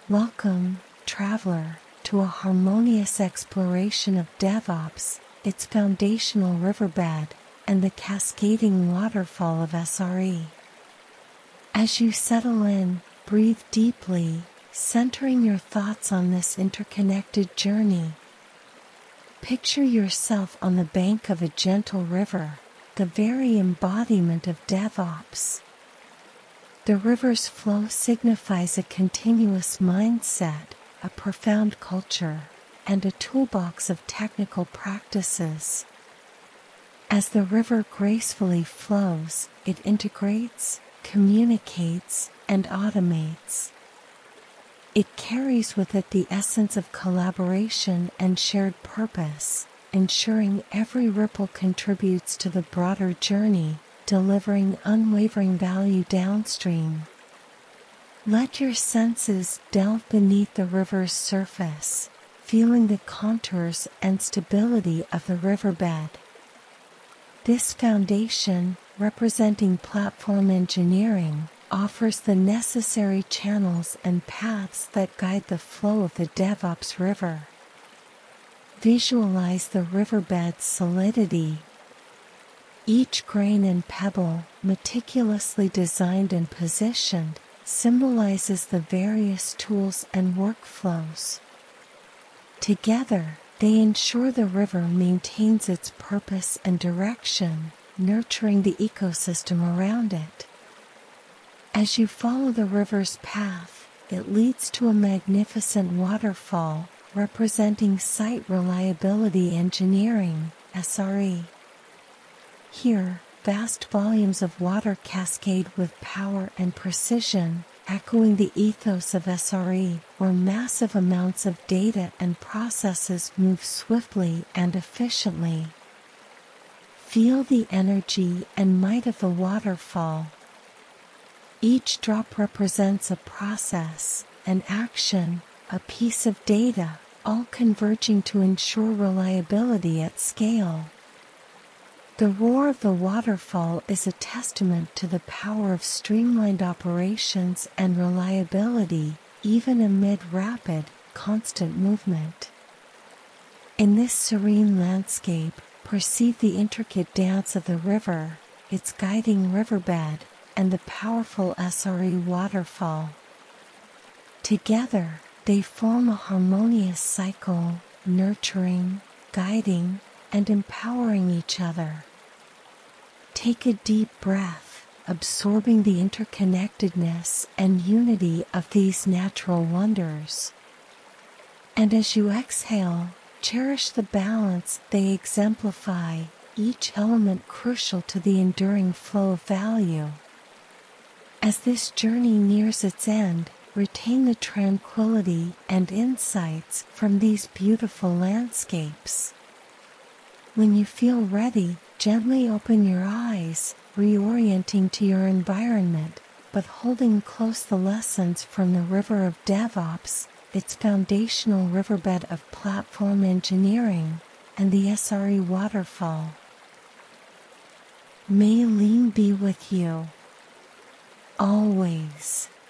Welcome, traveler, to a harmonious exploration of DevOps, its foundational riverbed, and the cascading waterfall of SRE. As you settle in, breathe deeply, centering your thoughts on this interconnected journey. Picture yourself on the bank of a gentle river, the very embodiment of DevOps. The river's flow signifies a continuous mindset, a profound culture, and a toolbox of technical practices. As the river gracefully flows, it integrates, communicates, and automates. It carries with it the essence of collaboration and shared purpose, ensuring every ripple contributes to the broader journey, delivering unwavering value downstream. Let your senses delve beneath the river's surface, feeling the contours and stability of the riverbed. This foundation, representing platform engineering, offers the necessary channels and paths that guide the flow of the DevOps river. Visualize the riverbed's solidity. Each grain and pebble, meticulously designed and positioned, symbolizes the various tools and workflows. Together, they ensure the river maintains its purpose and direction, nurturing the ecosystem around it. As you follow the river's path, it leads to a magnificent waterfall, representing site reliability engineering, SRE. Here, vast volumes of water cascade with power and precision, echoing the ethos of SRE, where massive amounts of data and processes move swiftly and efficiently. Feel the energy and might of the waterfall. Each drop represents a process, an action, a piece of data, all converging to ensure reliability at scale. The roar of the waterfall is a testament to the power of streamlined operations and reliability, even amid rapid, constant movement. In this serene landscape, perceive the intricate dance of the river, its guiding riverbed, and the powerful SRE waterfall. Together, they form a harmonious cycle, nurturing, guiding, and empowering each other. Take a deep breath, absorbing the interconnectedness and unity of these natural wonders. And as you exhale, cherish the balance they exemplify, each element crucial to the enduring flow of value. As this journey nears its end, retain the tranquility and insights from these beautiful landscapes. When you feel ready, gently open your eyes, reorienting to your environment, but holding close the lessons from the river of DevOps, its foundational riverbed of platform engineering, and the SRE waterfall. May lean be with you. Always.